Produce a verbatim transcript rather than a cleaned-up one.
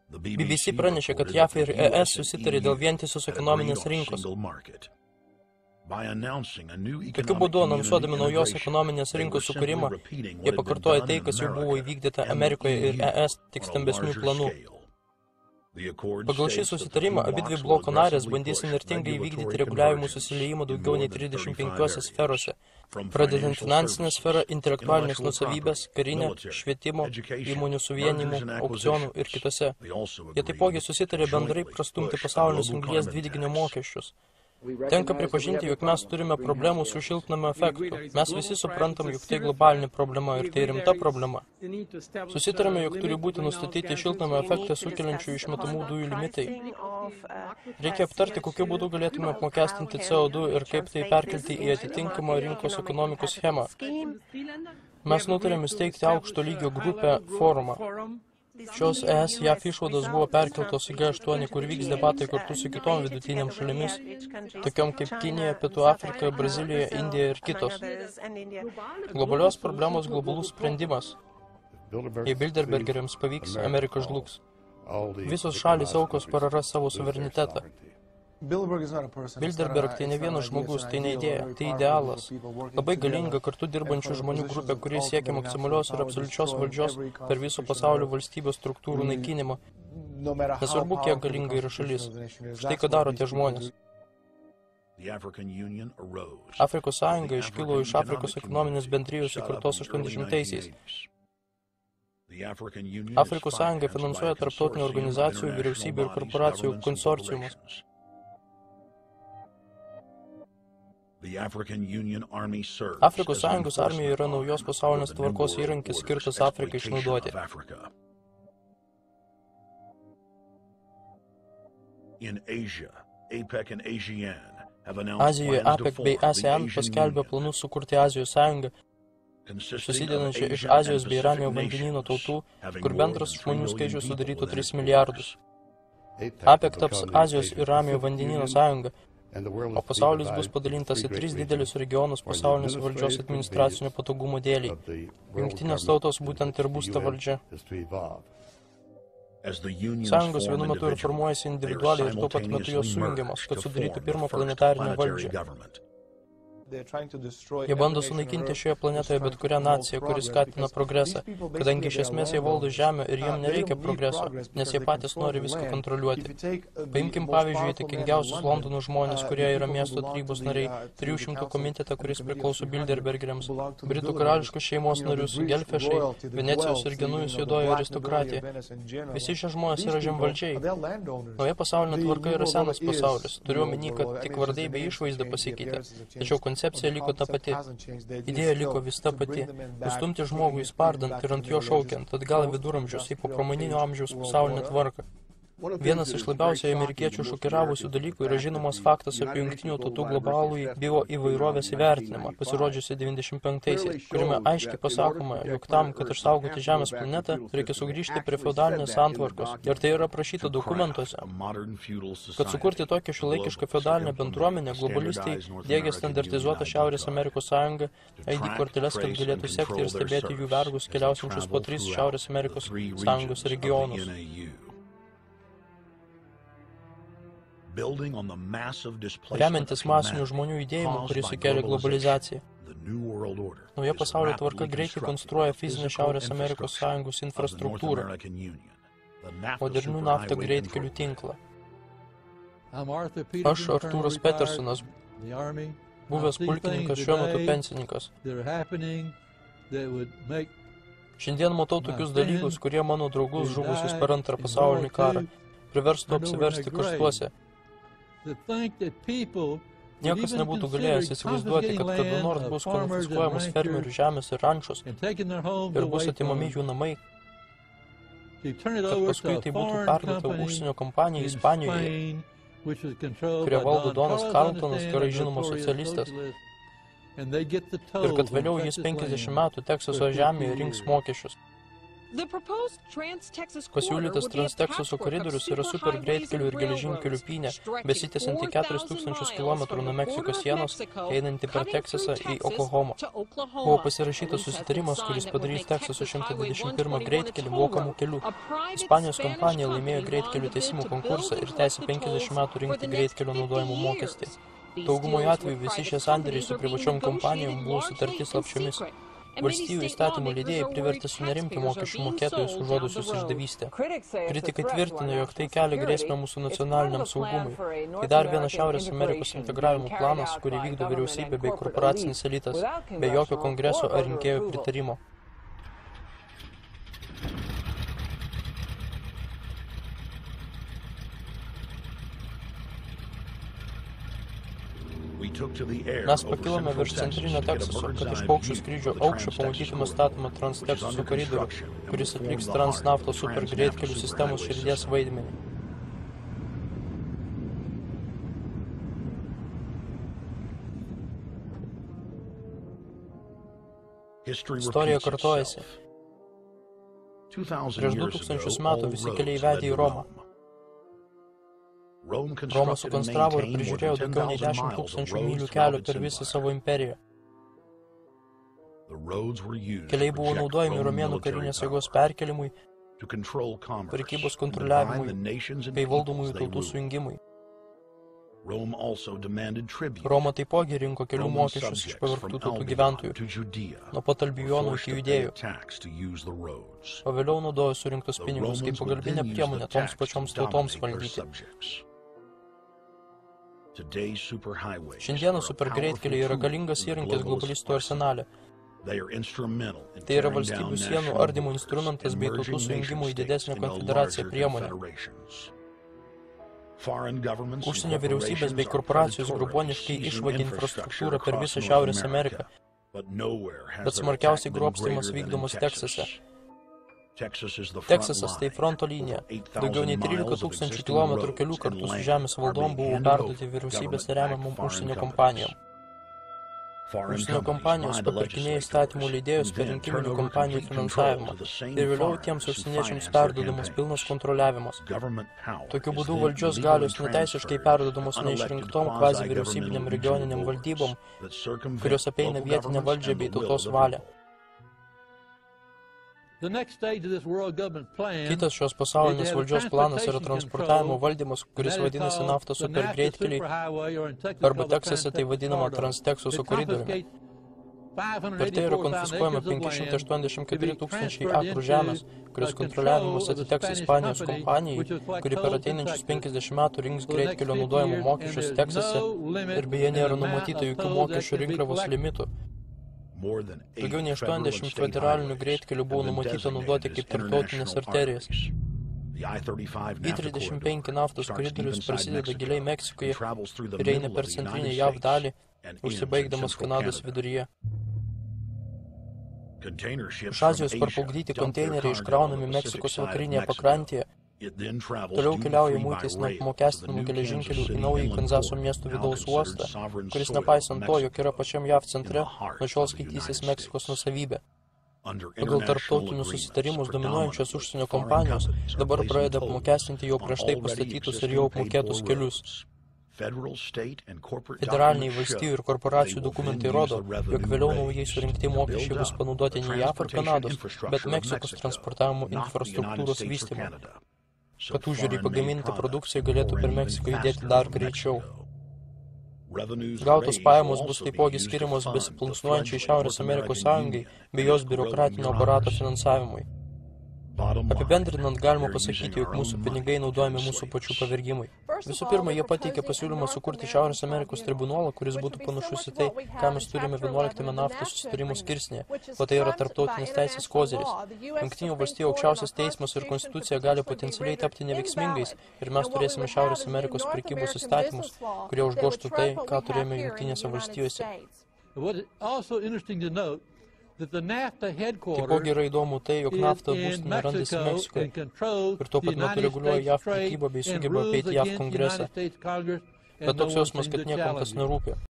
B B C pranešė, kad J A V ir E S susitarė dėl vientisos ekonominės rinkos. Tokiu būdu, anonsuodami naujos ekonominės rinkos sukūrimą, jie pakartoja tai, kas jau buvo įvykdyta Amerikoje ir E S tik stambesnių planų. Pagal šį susitarimą abidvi bloko narės bandys įnirtingai įvykdyti reguliavimų susiliejimų daugiau nei trisdešimt penkiose sferose, pradedant finansinę sferą, intelektualinės nuosavybės, karinę, švietimo, įmonių suvienimų, aukcionų ir kitose. Jie taipogi susitarė bendrai prastumti pasaulinius anglies dvideginio mokesčius. Tenka pripažinti, jog mes turime problemų su šiltnamio efektu. Mes visi suprantam, jog tai globalinė problema ir tai rimta problema. Susitarėme, jog turi būti nustatyti šiltnamio efektą sukeliančių išmetamų dujų limitai. Reikia aptarti, kokiu būdu galėtume apmokestinti C O du ir kaip tai perkelti į atitinkamą rinkos ekonomikos schemą. Mes nutarėme steigti aukšto lygio grupę forumą. Šios E S J A V išvados buvo perkeltos į G aštuoni, kur vyks debatai kartu su kitom vidutiniam šalimis, tokiom kaip Kinija, Pietų Afrika, Brazilija, Indija ir kitos. Globalios problemos globalus sprendimas. Jei Bilderbergeriams pavyks, Amerika žlugs. Visos šalys aukos praras savo suverenitetą. Bilderberg tai ne vienas žmogus, tai ne idėja, tai idealas. Labai galinga kartu dirbančių žmonių grupė, kurie siekia maksimalios ir absoliučios valdžios per viso pasaulio valstybės struktūrų naikinimą. Nesvarbu, kiek galinga yra šalis. Štai ką daro tie žmonės. Afrikos sąjunga iškilo iš Afrikos ekonominės bendrijos įkurtos aštuoniasdešimtaisiais. Afrikos sąjunga finansuoja tarptautinių organizacijų, vyriausybių ir korporacijų konsorciumus. Afrikos sąjungos armija yra naujos pasaulinės tvarkos įrankis skirtas Afrikai išnaudoti. Azijoje APEC bei ASEAN paskelbė planus sukurti Azijos sąjungą, susidedančią iš Azijos bei Ramiojo vandenyno tautų, kur bendras žmonių skaičius sudarytų tris milijardus. APEC taps Azijos ir Ramiojo vandenyno sąjunga, o pasaulis bus padalintas į tris didelius regionus pasaulinės valdžios administracinio patogumo dėliai. Jungtinės tautos būtent ir bus ta valdžia. Sąjungos vienu metu ir formuojasi individualiai ir tuo pat metu jos sujungiamos, kad sudarytų pirmą planetarinę valdžią. Jie bando sunaikinti šioje planetoje bet kurią naciją, kuris skatina progresą, kadangi iš esmės jie valdo žemę ir jiem nereikia progreso, nes jie patys nori viską kontroliuoti. Paimkim pavyzdžiui įtakingiausius Londono žmonės, kurie yra miesto tarybos nariai, trijų šimtų komitetą, kuris priklauso Bilderbergeriams, Britų karališkos šeimos narius, Gelfešai, Venecijos ir Genujos juodoji aristokratija. Visi šie žmonės yra žemvaldžiai. Nauja pasaulinė tvarka yra senas pasaulis. Turiu omeny, kad tik vardai bei išvaizda pasikeitė. Tačiau koncepcija liko ta pati. Idėja liko vis ta pati. Nustumti žmogų įspardant ir ant jo šaukiant, atgal viduramžius į popramoninio amžiaus pasaulinę tvarką. Vienas iš labiausiai amerikiečių šokiravusių dalykų yra žinomas faktas apie jungtinių tautų globalų bio įvairovės įvertinimą, pasirodžiusi devyniasdešimt penktaisiais, kuriame aiškiai pasakoma, jog tam, kad išsaugoti Žemės planetą, reikia sugrįžti prie feodalinės santvarkos. Ir tai yra aprašyta dokumentuose. Kad sukurti tokią šiuolaikišką feodalinę bendruomenę, globalistai diegia standartizuotą Šiaurės Amerikos sąjungą, I D korteles, kad galėtų sekti ir stebėti jų vergus keliausiančius po tris Šiaurės Amerikos sąjungos regionus. Remiantis masinių žmonių judėjimų, kuris sukėlė globalizaciją. Nauja pasaulio tvarka greitai konstruoja fizinę Šiaurės Amerikos sąjungos infrastruktūrą, modernių naftą greitkelių tinklą. Aš, Artūras Petersonas, buvęs pulkininkas, šiuo metu pensininkas. Šiandien matau tokius dalykus, kurie mano draugus žuvusius per antrą pasaulinį karą priverstų apsiversti karštuose. Niekas nebūtų galėjęs įsivaizduoti, kad kada nors bus konfiskuojamos fermerių žemės ir rančos ir bus atimami jų namai, kad paskui tai būtų perduota užsienio kompanijai Ispanijoje, kurie valdo Donas Carltonas, gerai žinomas socialistas, ir kad vėliau jis penkiasdešimt metų Teksaso žemėje rinks mokesčius. Pasiūlytas Trans-Teksaso koridorius yra super greitkelių ir geležinkelių pynė, besitęsianti keturis tūkstančius kilometrų nuo Meksikos sienos, einanti per Teksasą į Oklahomą. Buvo pasirašytas susitarimas, kuris padarys Teksaso šimtas dvidešimt pirmą greitkelį mokamų kelių. Ispanijos kompanija laimėjo greitkelių tiesimų konkursą ir teisė penkiasdešimt metų rinkti greitkelio naudojimo mokestį. Daugumoje atveju visi šie sandėriai su privačiom kompanijom buvo sutarti slapčiomis. Valstijų įstatymų leidėjai privertė sunerimti mokesčių mokėtojus užuodusius išdavystę. Kritikai tvirtina, jog tai kelia grėsmę mūsų nacionaliniam saugumui. Tai dar vienas Šiaurės Amerikos integravimo planas, kurį vykdo vyriausybė bei korporacinis elitas, be jokio kongreso ar rinkėjų pritarimo. Mes pakilome virš centrinio Teksaso, kad iš paukščių skrydžio aukščio pamatytume statomą Trans-Teksaso koridorių, kuris atliks Transnaftos super greitkelių sistemos širdies vaidmenį. Istorija kartojasi. Prieš du tūkstančius metų visi keliai vedė į Romą. Roma sukonstravo ir prižiūrėjo daugiau nei dešimt tūkstančių mylių kelio per visą savo imperiją. Keliai buvo naudojami romėnų karinės jėgos perkelimui, prekybos kontroliavimui bei valdomųjų tautų sujungimui. Roma taipogi rinko kelių mokesčius iš pavergtų tautų gyventojų, nuo pat Albijonų iki Judėjų, o vėliau naudojo surinktus pinigus kaip pagalbinę priemonę toms pačioms tautoms valdyti. Šiandieną supergreitkeliai yra galingas įrankis globalistų arsenale. Tai yra valstybių sienų ardymo instrumentas bei tautų sujungimų į didesnę konfederaciją priemonę. Užsienio vyriausybės bei korporacijos gruboniškai išvagė infrastruktūrą per visą Šiaurės Ameriką, bet smarkiausiai grobstymas vykdomas Teksase. Teksasas tai fronto linija. Daugiau nei trylika tūkstančių kilometrų kelių kartu su žemės valdom buvo perduoti vyriausybės remiamom užsienio kompanijom. Užsienio kompanijos papirkinėjo įstatymų leidėjus per rinkiminių kompanijų finansavimą ir vėliau tiems užsieniečiams perduodamas pilnas kontroliavimas. Tokiu būdu valdžios galios neteisiškai perduodamos neišrinktom kvazi vyriausybiniam regioniniam valdybom, kurios apeina vietinę valdžią bei tautos valią. Kitas šios pasaulinės valdžios planas yra transportavimo valdymas, kuris vadinasi naftos super greitkeliai, arba Teksase tai vadinama Trans-Teksaso koridoriumi. Per tai yra konfiskuojama penki šimtai aštuoniasdešimt keturi tūkstančiai akrų žemės, kurios kontroliavimas atiteks Ispanijos kompanijai, kuri per ateinančius penkiasdešimt metų rinks greitkelio naudojimo mokesčius Teksase ir beje nėra numatyta jokių mokesčių rinkliavos limitų. Daugiau nei aštuoniasdešimt federalinių greitkelių buvo numatyta naudoti kaip tarptautinės arterijas. I trisdešimt penki naftos koridorius prasideda giliai Meksikoje ir eina per centrinę J A V dalį, užsibaigdamas Kanados viduryje. Iš Azijos parplaukdyti konteineriai iškraunami Meksikos vakarinėje pakrantėje, toliau keliauja muitais neapmokestinamų geležinkelių į naująjį Kanzaso miestų vidaus uostą, kuris nepaisant to, jog yra pačiam J A V centre, nuo šiol skaitysis Meksikos nuosavybė. Pagal tarptautinius susitarimus dominuojančios užsienio kompanijos dabar pradeda apmokestinti jau prieš tai pastatytus ir jau apmokėtus kelius. Federaliniai valstijų ir korporacijų dokumentai rodo, jog vėliau naujai surinkti mokesčiai bus panaudoti ne J A V ar Kanados, bet Meksikos transportavimo infrastruktūros vystymo, kad užžiūriai pagaminti produkciją galėtų per Meksiką judėti dar greičiau. Gautos pajamos bus taipogi skiriamos besiplunksnuojančiai Šiaurės Amerikos sąjungai bei jos biurokratinio aparato finansavimui. Apibendrinant, galima pasakyti, jog mūsų pinigai naudojami mūsų pačių pavergimui. Visų pirma, jie pateikė pasiūlymą sukurti Šiaurės Amerikos tribunolą, kuris būtų panašus į tai, ką mes turime vienuoliktame naftos susitarimų skirsnyje, o tai yra tarptautinės teisės koziris. Jungtinių valstijų aukščiausias teismas ir konstitucija gali potencialiai tapti neveiksmingais ir mes turėsime Šiaurės Amerikos prekybos įstatymus, kurie užgožtų tai, ką turėjome Jungtinėse valstijose. Taipogi yra įdomu tai, jog nafta būstinė randasi Meksikoje ir tuo pat metu reguliuoja J A V prekybą bei sugeba apeiti J A V kongresą. Bet toks jausmas, kad niekam tas nerūpi.